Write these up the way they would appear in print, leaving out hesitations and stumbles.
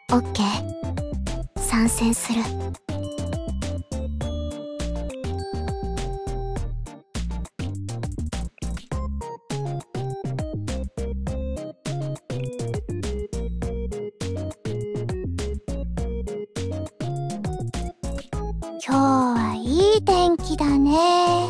オッケー、参戦する。今日はいい天気だね。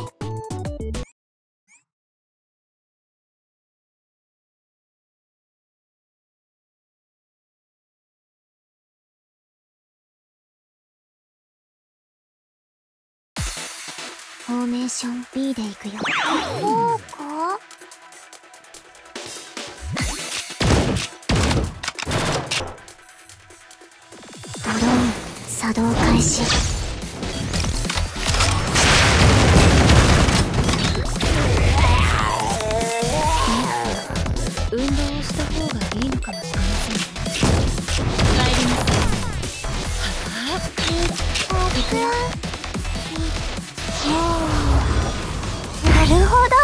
フォーメーション B で行くよ。こうか？ドローン作動開始。 運動をした方がいいのかもしれませんね。帰ります。はあ、 いくら？なるほど。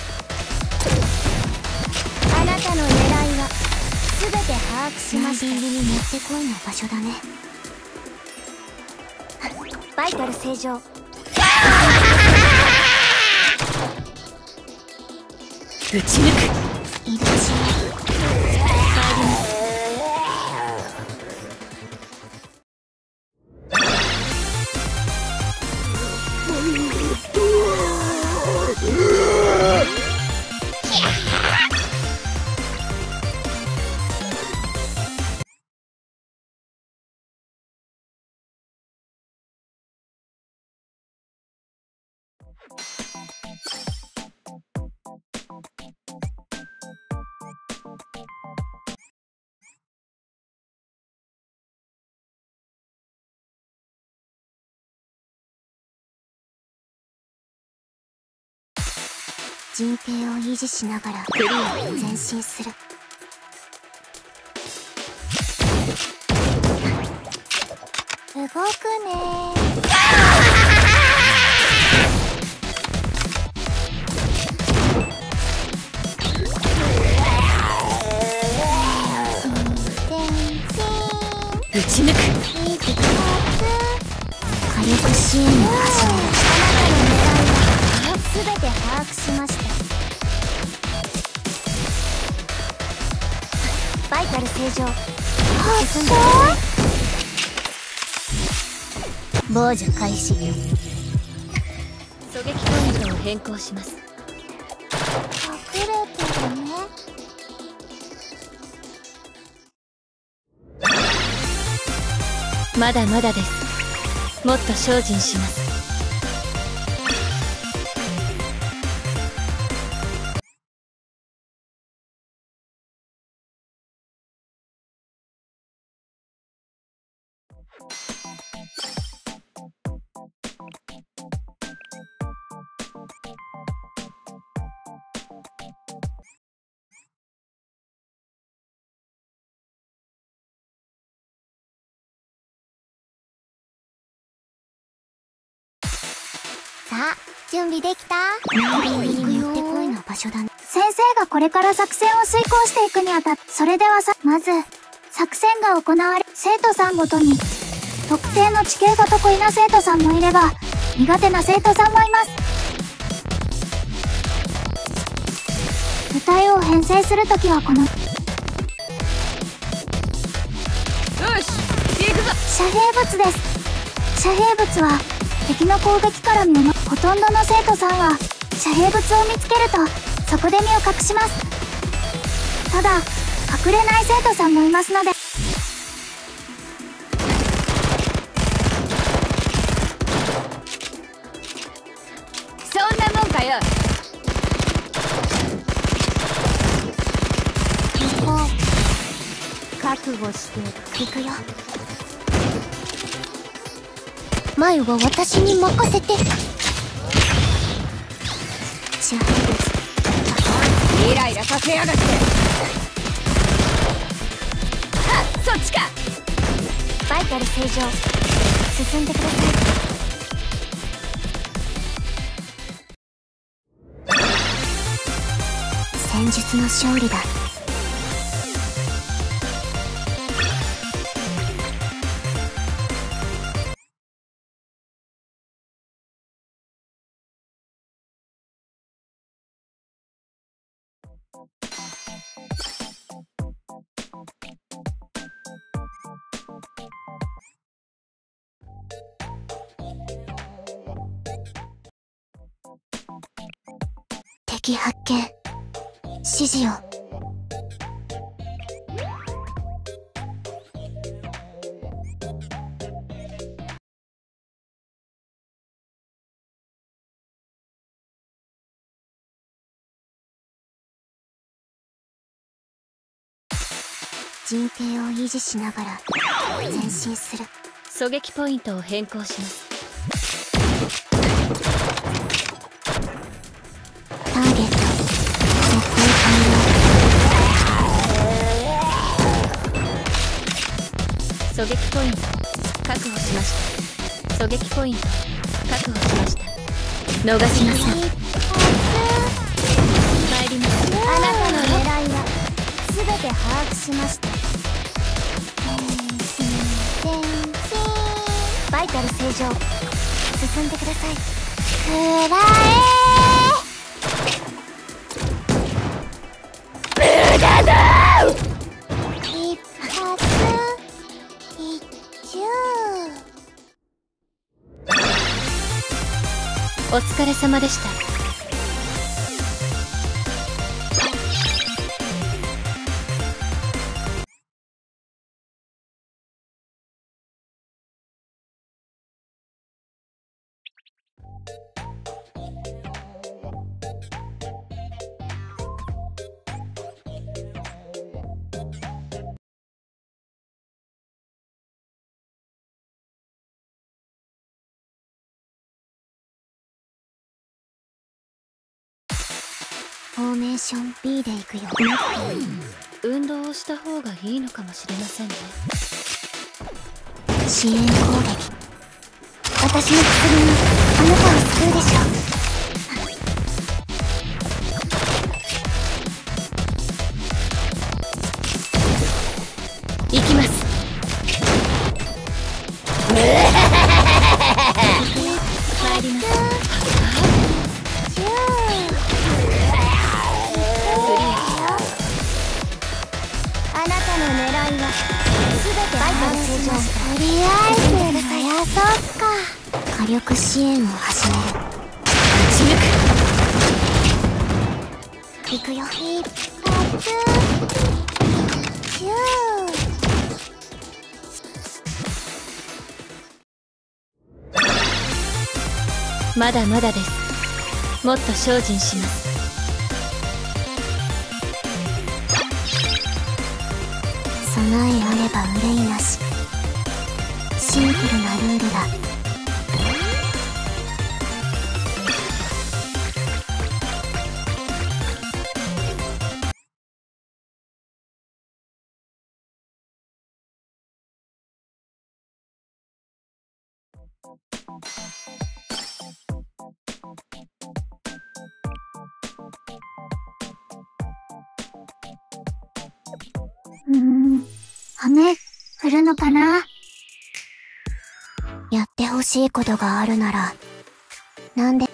あなたの狙いは全て把握しました。 ライディングにもってこいの場所だね。 バイタル正常。 撃ち抜く。 いるし。陣形を維持しながらクリアに前進する。動くね。 撃ち抜く。 いい時火力支援を始める。 あなたの狙いは全て把握しました。バイタル正常。進んでください。 傍受開始。 狙撃ポイントを変更します。 隠れてるね。 まだまだです。もっと精進します。 さあ、準備できた？ライディングにもってこいの場所だね。 先生がこれから作戦を遂行していくにあたって、それではまず作戦が行われ、生徒さんごとに特定の地形が得意な生徒さんもいれば苦手な生徒さんもいます。部隊を編成するときはこのよし、行くぞ。 遮蔽物です。遮蔽物は敵の攻撃から身をほとんどの生徒さんは遮蔽物を見つけるとそこで身を隠します。ただ隠れない生徒さんもいますので、 そんなもんかよ。 ここ覚悟していくよ。前は私に任せて。遮蔽物。 イライラさせやがって。あ、そっちか。 バイタル正常。進んでください。 戦術の勝利だ。 敵発見。指示を。陣形を維持しながら前進する。 狙撃ポイントを変更します。 ターゲット設定狙撃ポイント確保しました。狙撃ポイント確保しました。逃しません。参ります。 あなたの狙いは全て把握しました。バイタル正常。進んでください。くらえ無駄だ。一発一中。 お疲れ様でした。 フォーメーション B で行くよ。 運動をした方がいいのかもしれませんね。 支援攻撃。私の薬にあなたを救うでしょう。 行きます。帰ります。 あなたの狙いは全てバイタル正常。とりあえず増やそうか。火力支援を始める。 打ち抜く。 行くよ。一発一中。 まだまだです。もっと精進します。 備えあれば憂いなし。シンプルなルールだ。羽振るのかな。やってほしいことがあるなら、なんで。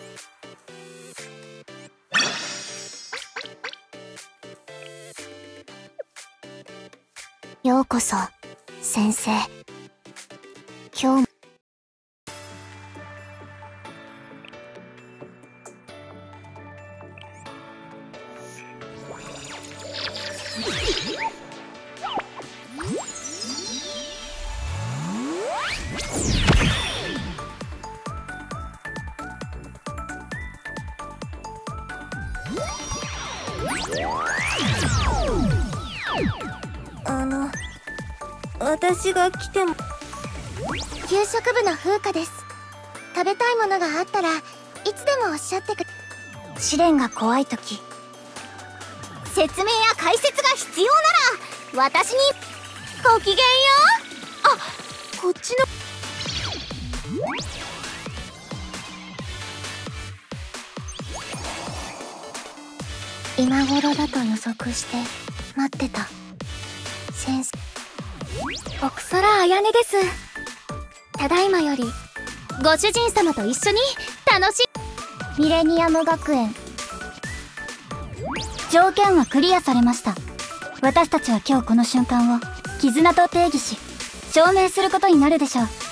ようこそ、先生。今日も。 私が来ても。 給食部の風花です。食べたいものがあったらいつでもおっしゃってく。試練が怖い時、説明や解説が必要なら私に。ごきげんよう。あ、こっちの。今頃だと予測して待ってた。先生。奥空彩音です。ただいまよりご主人様と一緒に楽しい。ミレニアム学園条件はクリアされました。私たちは今日この瞬間を絆と定義し証明することになるでしょう。